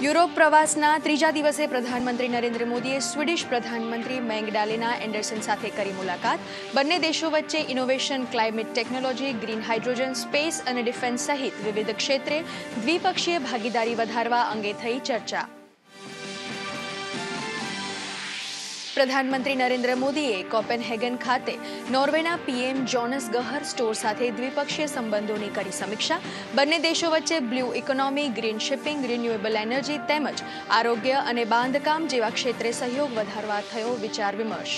Europe પ્રવાસના ત્રીજા દિવસે પ્રધાનમંત્રી નરેન્દ્ર મોદીએ સ્વીડિશ પ્રધાનમંત્રી મેંગડાલેના એન્ડરસન સાથે કરી મુલાકાત। બંને દેશો વચ્ચે innovation, climate technology, green hydrogen, space અને ડિફેન્સ સહિત વિવિધ ક્ષેત્રે દ્વિપક્ષીય ભાગીદારી વધારવા અંગે થઈ ચર્ચા। પ્રધાનમંત્રી નરેન્દ્ર મોદીએ કોપેનહેગન ખાતે નોર્વેના પીએમ જોનસ ગહર સ્ટોર સાથે દ્વિપક્ષીય સંબંધોની કરી સમીક્ષા। બંને દેશો વચ્ચે blue economy, green shipping, renewable energy તેમજ આરોગ્ય અને બાંધકામ જેવા ક્ષેત્રે સહયોગ વધારવા થયો વિચાર વિમર્શ।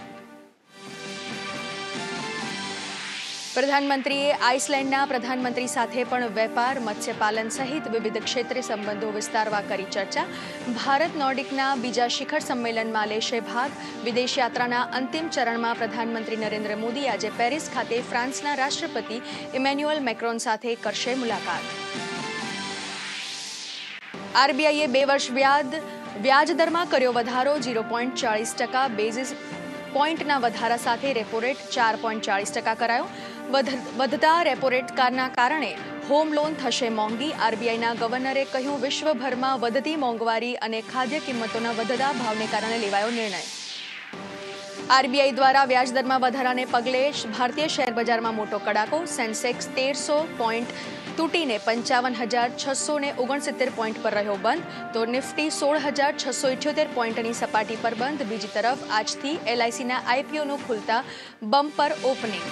પ્રધાનમંત્રીએ આઇસલેન્ડના પ્રધાનમંત્રી સાથે પણ વેપાર, મત્સ્યપાલન સહિત વિવિધ ક્ષેત્રે સંબંધો વિસ્તારવા કરી ચર્ચા। ભારત નોર્ડિકના બીજા શિખર સંમેલનમાં લેશે ભાગ। વિદેશ યાત્રાના અંતિમ ચરણમાં પ્રધાનમંત્રી નરેન્દ્ર મોદી આજે પેરિસ ખાતે ફ્રાન્સના રાષ્ટ્રપતિ ઇમેન્યુઅલ મેક્રોન સાથે કરશે મુલાકાત। આરબીઆઈએ 2 વર્ષ વ્યાજદરમાં કર્યો વધારો, 0.40% બેઝિસ પોઈન્ટના વધારા સાથે રેપો રેટ 4.40% કરાયો। વધતા રેપો રેટના કારણે હોમ લોન થશે મોંઘી। આરબીઆઈના ગવર્નરે કહ્યું, વિશ્વભરમાં વધતી મોંઘવારી અને ખાદ્ય કિંમતોના વધતા ભાવને કારણે લેવાયો નિર્ણય। આરબીઆઈ દ્વારા વ્યાજદરમાં વધારાને પગલે ભારતીય શેર બજારમાં મોટો કડાકો। સેન્સેક્સ 1300 પોઈન્ટ તૂટીને 55,669 પોઈન્ટ પર રહ્યો બંધ, તો નિફ્ટી 16,678 પોઈન્ટની સપાટી પર બંધ। બીજી તરફ આજથી એલઆઈસીના આઈપીઓનું ખુલતા બમ્પર ઓપનિંગ।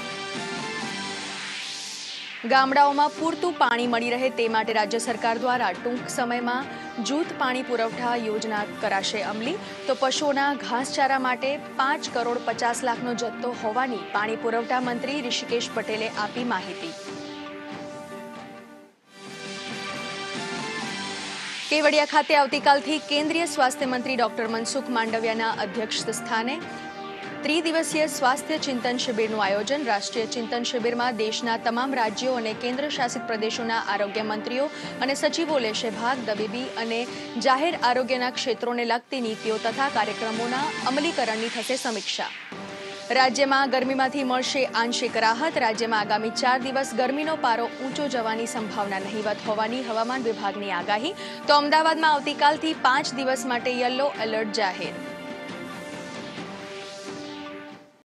ગામડાઓમાં પૂરતું પાણી મળી રહે તે માટે રાજ્ય સરકાર દ્વારા ટૂંક સમયમાં જૂથ પાણી પુરવઠા યોજના કરાશે અમલી। તો પશુઓના ઘાસચારા માટે 5,50 લાખનો જથ્થો હોવાની પાણી પુરવઠા મંત્રી ઋષિકેશ પટેલે આપી માહિતી। કેવડિયા ખાતે આવતીકાલથી કેન્દ્રીય સ્વાસ્થ્ય મંત્રી ડોક્ટર મનસુખ માંડવિયાના અધ્યક્ષ સ્થાને ત્રિદિવસીય સ્વાસ્થ્ય ચિંતન શિબિરનું આયોજન। રાષ્ટ્રીય ચિંતન શિબિરમાં દેશના તમામ રાજ્યો અને કેન્દ્ર શાસિત પ્રદેશોના આરોગ્ય મંત્રીઓ અને સચિવો લેશે ભાગ। તબીબી અને જાહેર આરોગ્યના ક્ષેત્રોને લગતી નીતિઓ તથા કાર્યક્રમોના અમલીકરણની થશે સમીક્ષા। રાજ્યમાં ગરમીમાંથી મળશે આંશિક રાહત। રાજ્યમાં આગામી 4 દિવસ ગરમીનો પારો ઊંચો જવાની સંભાવના નહીવત હોવાની હવામાન વિભાગની આગાહી। તો અમદાવાદમાં આવતીકાલથી 5 દિવસ માટે યલો એલર્ટ જાહેર।